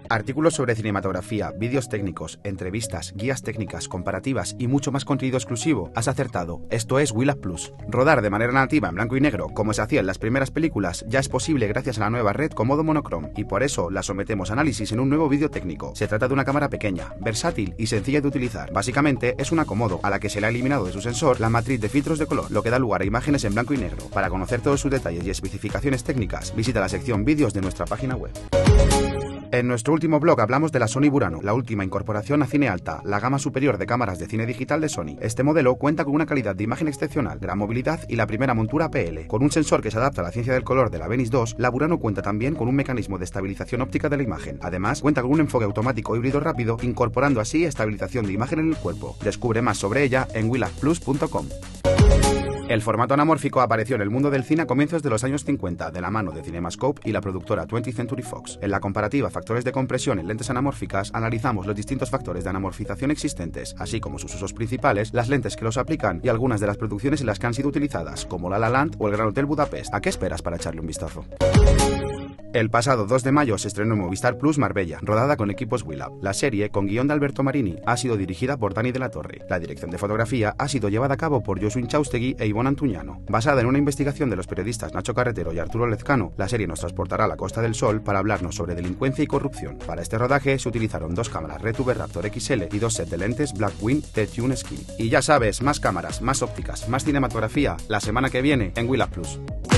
Artículos sobre cinematografía, vídeos técnicos, entrevistas, guías técnicas, comparativas y mucho más contenido exclusivo. Has acertado. Esto es WeLab Plus. Rodar de manera nativa en blanco y negro, como se hacía en las primeras películas, ya es posible gracias a la nueva red con modo monochrome, y por eso la sometemos a análisis en un nuevo vídeo técnico. Se trata de una cámara pequeña, versátil y sencilla de utilizar. Básicamente es una Komodo a la que se le ha eliminado de su sensor la matriz de filtros de color, lo que da lugar a imágenes en blanco y negro. Para conocer todos sus detalles y especificaciones técnicas, visita la sección vídeos de nuestra página web. En nuestro último blog hablamos de la Sony Burano, la última incorporación a cine alta, la gama superior de cámaras de cine digital de Sony. Este modelo cuenta con una calidad de imagen excepcional, gran movilidad y la primera montura PL. Con un sensor que se adapta a la ciencia del color de la Venice 2, la Burano cuenta también con un mecanismo de estabilización óptica de la imagen. Además, cuenta con un enfoque automático híbrido rápido, incorporando así estabilización de imagen en el cuerpo. Descubre más sobre ella en welabplus.com. El formato anamórfico apareció en el mundo del cine a comienzos de los años 50, de la mano de CinemaScope y la productora 20th Century Fox. En la comparativa factores de compresión en lentes anamórficas, analizamos los distintos factores de anamorfización existentes, así como sus usos principales, las lentes que los aplican y algunas de las producciones en las que han sido utilizadas, como La La Land o el Gran Hotel Budapest. ¿A qué esperas para echarle un vistazo? El pasado 2 de mayo se estrenó en Movistar Plus Marbella, rodada con equipos WeLab. La serie, con guión de Alberto Marini, ha sido dirigida por Dani de la Torre. La dirección de fotografía ha sido llevada a cabo por Josu Inchaustegui e Ivonne Antuñano. Basada en una investigación de los periodistas Nacho Carretero y Arturo Lezcano, la serie nos transportará a la Costa del Sol para hablarnos sobre delincuencia y corrupción. Para este rodaje se utilizaron 2 cámaras Red Raptor XL y 2 sets de lentes Blackwind T-Tune Skin. Y ya sabes, más cámaras, más ópticas, más cinematografía, la semana que viene en WeLab Plus.